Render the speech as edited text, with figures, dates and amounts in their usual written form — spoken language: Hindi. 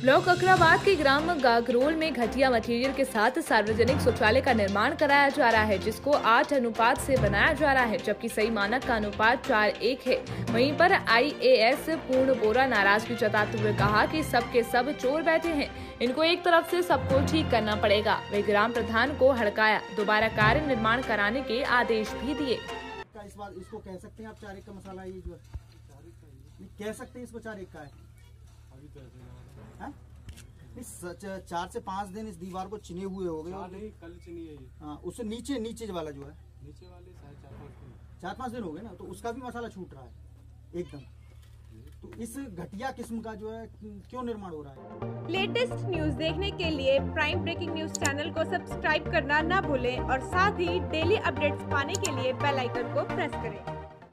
ब्लॉक अकराबाद के ग्राम गागरोल में घटिया मटेरियल के साथ सार्वजनिक शौचालय का निर्माण कराया जा रहा है, जिसको 8 अनुपात से बनाया जा रहा है, जबकि सही मानक का अनुपात 4:1 है। वहीं पर IAS पूर्ण बोरा नाराजगी जताते हुए कहा कि सब के सब चोर बैठे हैं, इनको एक तरफ से सबको ठीक करना पड़ेगा। वे ग्राम प्रधान को हड़काया, दोबारा कार्य निर्माण कराने के आदेश भी दिए। इस बात इसको कह सकते हैं आप 4:1 का मसाला, ये जो कह सकते हैं इसको 4:1 का है। अभी तो ऐसे 4 से 5 दिन इस दीवार को चिने हुए हो गए। नहीं, कल चिनी है ये। हाँ, उससे नीचे वाला जो है, नीचे वाले 4-5 दिन हो गए ना, तो उसका भी मसाला छूट रहा है एकदम। तो इस घटिया किस्म का जो है क्यों निर्माण हो रहा है। लेटेस्ट न्यूज देखने के लिए प्राइम ब्रेकिंग न्यूज चैनल को सब्सक्राइब करना ना भूलें और साथ ही डेली अपडेट्स पाने के लिए बेल आइकन को प्रेस करें।